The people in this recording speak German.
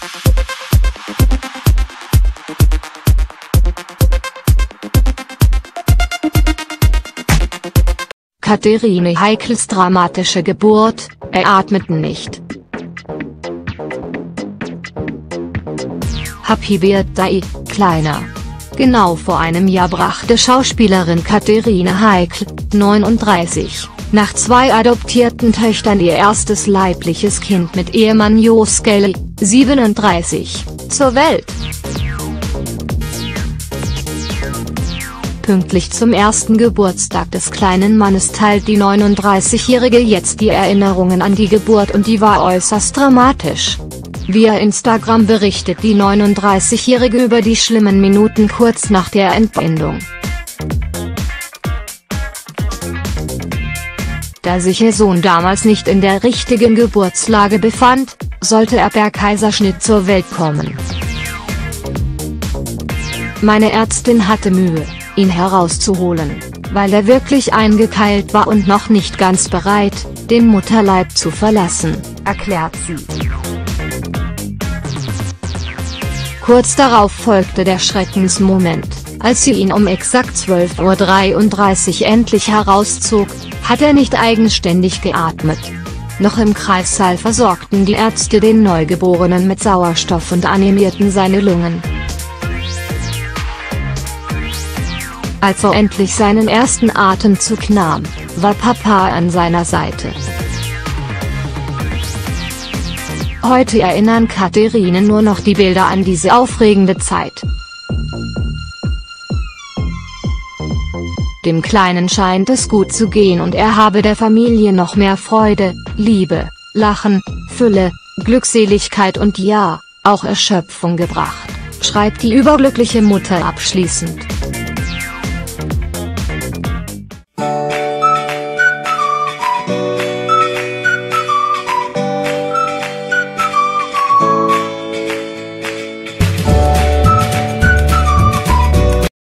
Katherine Heikls dramatische Geburt, er atmete nicht. Happy Birthday, Kleiner. Genau vor einem Jahr brachte Schauspielerin Katherine Heikl, 39, nach 2 adoptierten Töchtern ihr erstes leibliches Kind mit Ehemann Jo Skelly, 37, zur Welt. Pünktlich zum ersten Geburtstag des kleinen Mannes teilt die 39-Jährige jetzt die Erinnerungen an die Geburt und die war äußerst dramatisch. Via Instagram berichtet die 39-Jährige über die schlimmen Minuten kurz nach der Entbindung. Da sich ihr Sohn damals nicht in der richtigen Geburtslage befand, sollte er per Kaiserschnitt zur Welt kommen. Meine Ärztin hatte Mühe, ihn herauszuholen, weil er wirklich eingekeilt war und noch nicht ganz bereit, den Mutterleib zu verlassen, erklärt sie. Kurz darauf folgte der Schreckensmoment, als sie ihn um exakt 12:33 Uhr endlich herauszog, hat er nicht eigenständig geatmet. Noch im Kreissaal versorgten die Ärzte den Neugeborenen mit Sauerstoff und animierten seine Lungen. Als er endlich seinen ersten Atemzug nahm, war Papa an seiner Seite. Heute erinnern Katherine nur noch die Bilder an diese aufregende Zeit. Dem Kleinen scheint es gut zu gehen und er habe der Familie noch mehr Freude, Liebe, Lachen, Fülle, Glückseligkeit und ja, auch Erschöpfung gebracht, schreibt die überglückliche Mutter abschließend.